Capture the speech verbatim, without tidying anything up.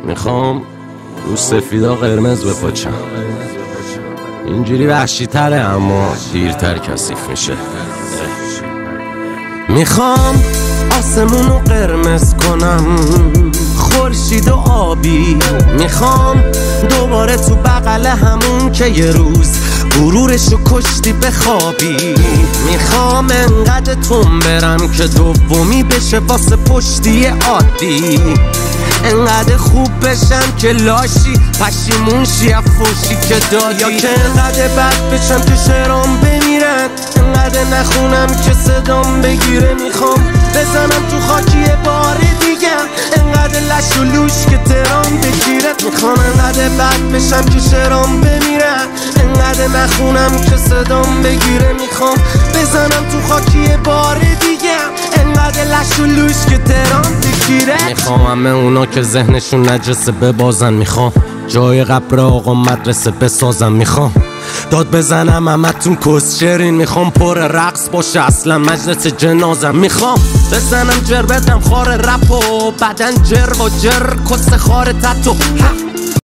میخوام رو سفیدا قرمز بپاچم، اینجوری وحشی تره اما دیرتر کثیف میشه. میخوام آسمونو قرمز کنم، خورشید و آبی. میخوام دوباره تو بغل همون که یه روز غرورشو کشتی بخوابی. میخوام انقدر تون برم که دومی بشه واسه پشتی عادی، انقدر خوب بشم که لاشی پشیمون شی افوشی که دادی، یا که انقدر بد بشم که شعرام بمیرن، انقدر نخونم که صدام بگیره. میخوام بزنم تو خاکی بار دیگه، انقدر لش و لوش که ترام بگیره. میخوام انقدر بد بشم که شعرام بمیرن، انقدر نخونم که صدام بگیره. میخوام بزنم تو خاکی بار دیگه، انقدر لش و لوش که ترام بگیره. میخوام همه اونا که ذهنشون نجسه ببازن، میخوام جای قبر آقا مدرسه بسازم. میخوام داد بزنم همتون کسچرین، میخوام پر رقص باشه اصلا مجلس جنازم. میخوام بزنم جر بدم خار رپ و بدن جر و جر کس خار تتو.